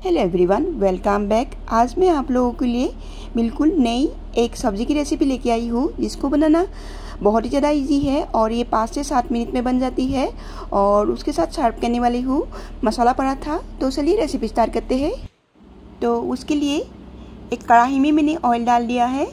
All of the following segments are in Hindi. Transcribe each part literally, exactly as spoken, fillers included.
Hello everyone, welcome back. आज मैं आप लोगों के लिए बिल्कुल नई एक सब्ज़ी की रेसिपी लेके आई हूँ जिसको बनाना बहुत ही ज़्यादा इजी है और ये पाँच से सात मिनट में बन जाती है। और उसके साथ सर्व करने वाली हूँ मसाला पराठा। तो चलिए रेसिपी स्टार्ट करते हैं। तो उसके लिए एक कढ़ाई में मैंने ऑयल डाल दिया है।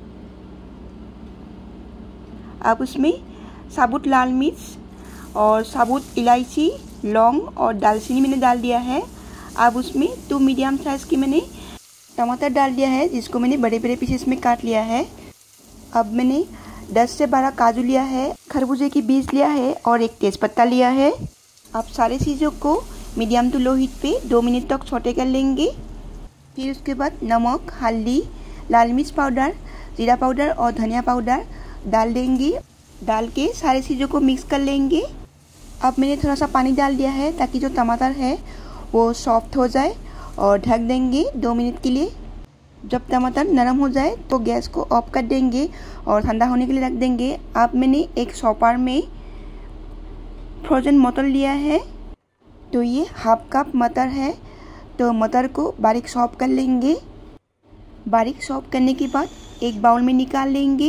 अब उसमें साबुत लाल मिर्च और साबुत इलायची, लौंग और दालचीनी मैंने डाल दिया है। अब उसमें दो मीडियम साइज़ की मैंने टमाटर डाल दिया है जिसको मैंने बड़े बड़े पीसेस में काट लिया है। अब मैंने दस से बारह काजू लिया है, खरबूजे की बीज लिया है और एक तेज़पत्ता लिया है। अब सारे चीज़ों को मीडियम टू लो हीट पे दो मिनट तक सौटे कर लेंगे। फिर उसके बाद नमक, हल्दी, लाल मिर्च पाउडर, जीरा पाउडर और धनिया पाउडर डाल देंगे। डाल के सारी चीज़ों को मिक्स कर लेंगे। अब मैंने थोड़ा सा पानी डाल दिया है ताकि जो टमाटर है वो सॉफ्ट हो जाए और ढक देंगे दो मिनट के लिए। जब टमाटर नरम हो जाए तो गैस को ऑफ कर देंगे और ठंडा होने के लिए रख देंगे। अब मैंने एक शॉपर में फ्रोज़न मटर लिया है। तो ये हाफ कप मटर है। तो मटर को बारीक चॉप कर लेंगे। बारीक चॉप करने के बाद एक बाउल में निकाल लेंगे।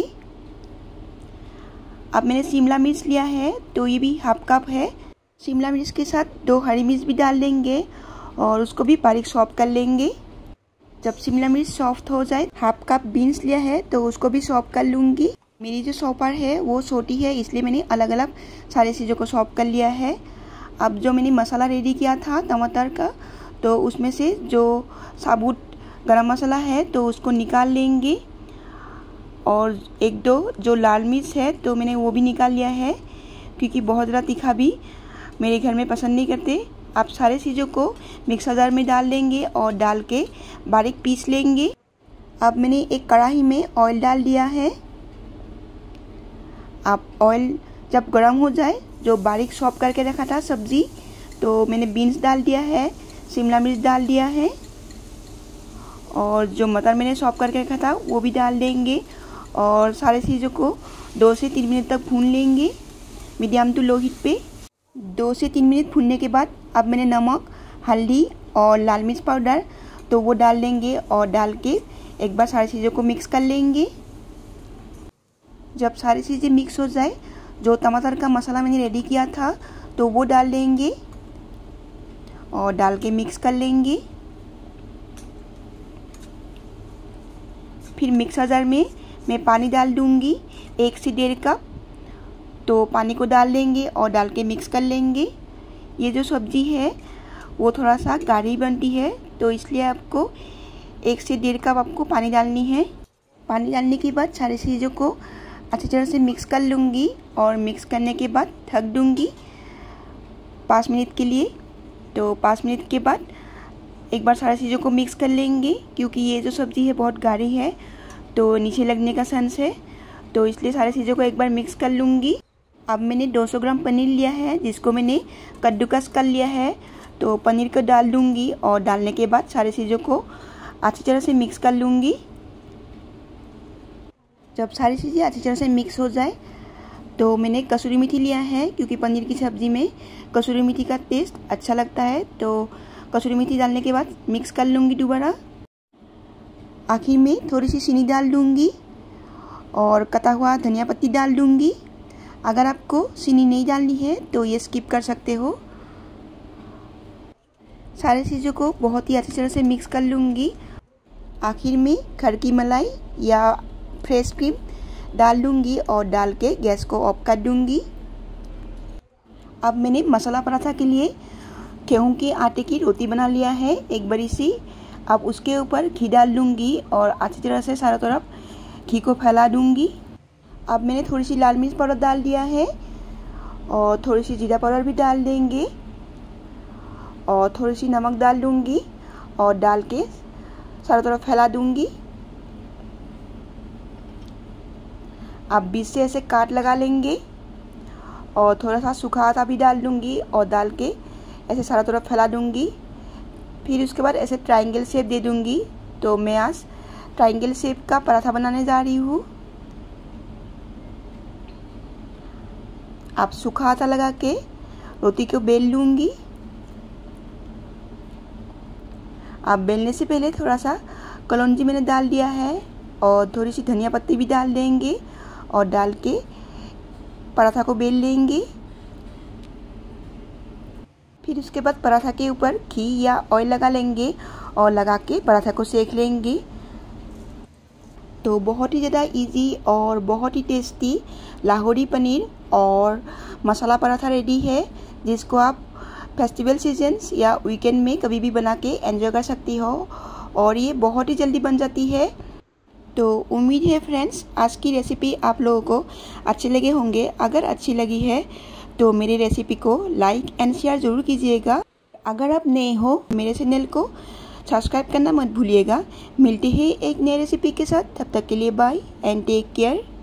अब मैंने शिमला मिर्च लिया है, तो ये भी हाफ कप है। शिमला मिर्च के साथ दो हरी मिर्च भी डाल देंगे और उसको भी बारीक चॉप कर लेंगे। जब शिमला मिर्च सॉफ्ट हो जाए, हाफ कप बीन्स लिया है तो उसको भी चॉप कर लूँगी। मेरी जो चॉपर है वो छोटी है, इसलिए मैंने अलग अलग सारी चीज़ों को चॉप कर लिया है। अब जो मैंने मसाला रेडी किया था टमाटर का, तो उसमें से जो साबुत गरम मसाला है तो उसको निकाल लेंगे। और एक दो जो लाल मिर्च है तो मैंने वो भी निकाल लिया है, क्योंकि बहुत ज़्यादा तीखा भी मेरे घर में पसंद नहीं करते। आप सारे चीज़ों को मिक्सर जार में डाल लेंगे और डाल के बारीक पीस लेंगे। अब मैंने एक कढ़ाई में ऑयल डाल दिया है। आप ऑयल जब गर्म हो जाए, जो बारीक चॉप करके रखा था सब्ज़ी, तो मैंने बीन्स डाल दिया है, शिमला मिर्च डाल दिया है और जो मटर मैंने चॉप करके रखा था वो भी डाल देंगे। और सारी चीज़ों को दो से तीन मिनट तक भून लेंगे मीडियम टू लो हीट पे। दो से तीन मिनट भूनने के बाद अब मैंने नमक, हल्दी और लाल मिर्च पाउडर तो वो डाल देंगे और डाल के एक बार सारी चीज़ों को मिक्स कर लेंगे। जब सारी चीज़ें मिक्स हो जाए, जो टमाटर का मसाला मैंने रेडी किया था तो वो डाल देंगे और डाल के मिक्स कर लेंगे। फिर मिक्सर जार में मैं पानी डाल दूँगी एक से डेढ़ कप। तो पानी को डाल देंगे और डाल के मिक्स कर लेंगे। ये जो सब्ज़ी है वो थोड़ा सा गाढ़ी बनती है, तो इसलिए आपको एक से डेढ़ कप आपको पानी डालनी है। पानी डालने के बाद सारी चीज़ों को अच्छी तरह से मिक्स कर लूँगी और मिक्स करने के बाद ढक दूँगी पाँच मिनट के लिए। तो पाँच मिनट के बाद एक बार सारी चीज़ों को मिक्स कर लेंगे, क्योंकि ये जो सब्ज़ी है बहुत गाढ़ी है तो नीचे लगने का चांस है, तो इसलिए सारी चीज़ों को एक बार मिक्स कर लूँगी। अब मैंने दो सौ ग्राम पनीर लिया है जिसको मैंने कद्दूकस कर लिया है। तो पनीर को डाल दूँगी और डालने के बाद सारी चीज़ों को अच्छी तरह से मिक्स कर लूँगी। जब सारी चीज़ें अच्छी तरह से मिक्स हो जाए, तो मैंने कसूरी मेथी लिया है, क्योंकि पनीर की सब्ज़ी में कसूरी मेथी का टेस्ट अच्छा लगता है। तो कसूरी मेथी डालने के बाद मिक्स कर लूँगी दोबारा। आखिर में थोड़ी सी चीनी डाल दूँगी और कटा हुआ धनिया पत्ती डाल दूँगी। अगर आपको चीनी नहीं डालनी है तो ये स्किप कर सकते हो। सारी चीज़ों को बहुत ही अच्छी तरह से मिक्स कर लूँगी। आखिर में घर की मलाई या फ्रेश क्रीम डाल दूँगी और डाल के गैस को ऑफ कर दूँगी। अब मैंने मसाला पराठा के लिए गेहूं के आटे की रोटी बना लिया है एक बड़ी सी। अब उसके ऊपर घी डाल दूँगी और अच्छी तरह से चारों तरफ घी को फैला दूँगी। अब मैंने थोड़ी सी लाल मिर्च पाउडर डाल दिया है और थोड़ी सी जीरा पाउडर भी डाल देंगे और थोड़ी सी नमक डाल दूँगी और डाल के चारों तरफ फैला दूँगी। अब बीच से ऐसे काट लगा लेंगे और थोड़ा सा सूखा आटा भी डाल दूँगी और डाल के ऐसे चारों तरफ फैला दूँगी। फिर उसके बाद ऐसे ट्रायंगल शेप दे दूँगी। तो मैं आज ट्रायंगल शेप का पराठा बनाने जा रही हूँ। आप सूखा आटा लगा के रोटी को बेल लूँगी। आप बेलने से पहले थोड़ा सा कलौंजी मैंने डाल दिया है और थोड़ी सी धनिया पत्ती भी डाल देंगे और डाल के पराठा को बेल लेंगे। फिर उसके बाद पराठा के ऊपर घी या ऑयल लगा लेंगे और लगा के पराठा को सेक लेंगे। तो बहुत ही ज़्यादा इजी और बहुत ही टेस्टी लाहौरी पनीर और मसाला पराठा रेडी है, जिसको आप फेस्टिवल सीजन्स या वीकेंड में कभी भी बना के एंजॉय कर सकती हो और ये बहुत ही जल्दी बन जाती है। तो उम्मीद है फ्रेंड्स आज की रेसिपी आप लोगों को अच्छे लगे होंगे। अगर अच्छी लगी है तो मेरी रेसिपी को लाइक एंड शेयर ज़रूर कीजिएगा। अगर आप नए हो मेरे चैनल को सब्सक्राइब करना मत भूलिएगा। मिलते हैं एक नई रेसिपी के साथ, तब तक के लिए बाय एंड टेक केयर।